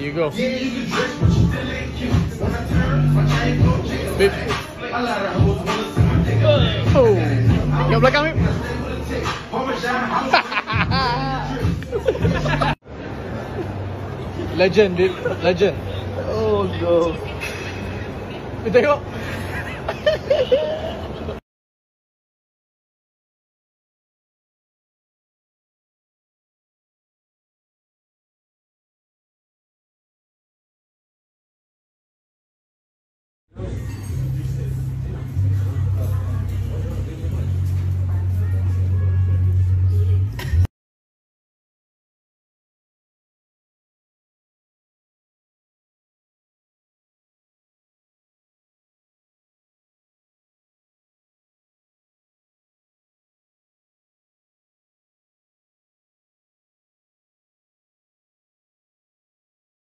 you go. Babe. Oh. Kat belakang, babe. Legend, babe. Legend. Oh no. Kita tengok.